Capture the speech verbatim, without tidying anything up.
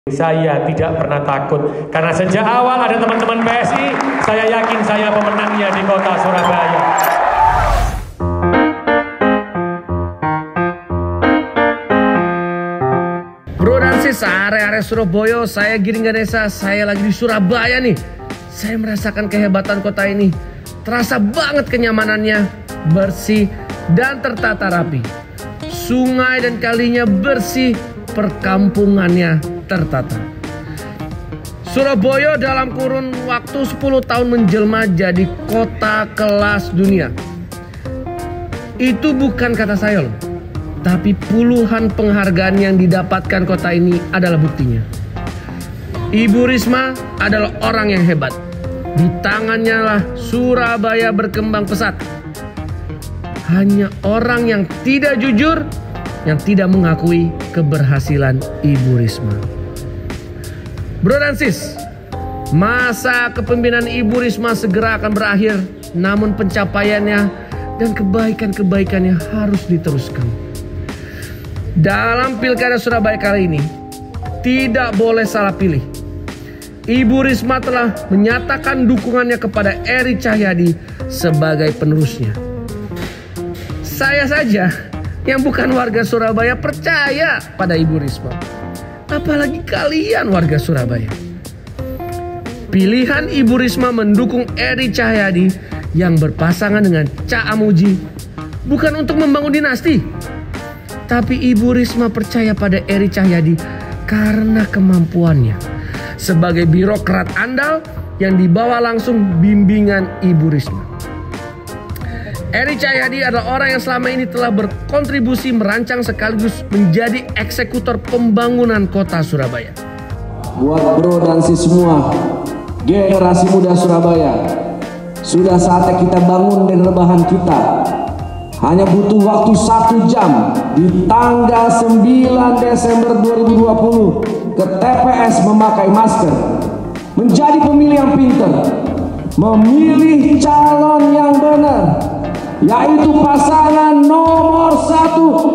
Saya tidak pernah takut karena sejak awal ada teman-teman P S I, saya yakin saya pemenangnya di kota Surabaya. Bro dan sis, area-area Surabaya, saya Giring Ganesha, saya lagi di Surabaya nih. Saya merasakan kehebatan kota ini. Terasa banget kenyamanannya, bersih dan tertata rapi. Sungai dan kalinya bersih, perkampungannya tertata. Surabaya dalam kurun waktu sepuluh tahun menjelma jadi kota kelas dunia. Itu bukan kata saya loh, tapi puluhan penghargaan yang didapatkan kota ini adalah buktinya. Ibu Risma adalah orang yang hebat. Di tangannya lah Surabaya berkembang pesat. Hanya orang yang tidak jujur yang tidak mengakui keberhasilan Ibu Risma. Bro dan sis, masa kepemimpinan Ibu Risma segera akan berakhir, namun pencapaiannya dan kebaikan-kebaikannya harus diteruskan. Dalam Pilkada Surabaya kali ini, tidak boleh salah pilih. Ibu Risma telah menyatakan dukungannya kepada Eri Cahyadi sebagai penerusnya. Saya saja yang bukan warga Surabaya percaya pada Ibu Risma. Apalagi kalian warga Surabaya. Pilihan Ibu Risma mendukung Eri Cahyadi yang berpasangan dengan Cak Amuji bukan untuk membangun dinasti. Tapi Ibu Risma percaya pada Eri Cahyadi karena kemampuannya sebagai birokrat andal yang dibawa langsung bimbingan Ibu Risma. Eri Cahyadi adalah orang yang selama ini telah berkontribusi merancang sekaligus menjadi eksekutor pembangunan kota Surabaya. Buat bro dan sis semua, generasi muda Surabaya, sudah saatnya kita bangun dari rebahan kita. Hanya butuh waktu satu jam di tanggal sembilan Desember dua ribu dua puluh ke T P S memakai masker. Menjadi pemilih yang pintar, memilih calon yang benar, yaitu pasangan nomor satu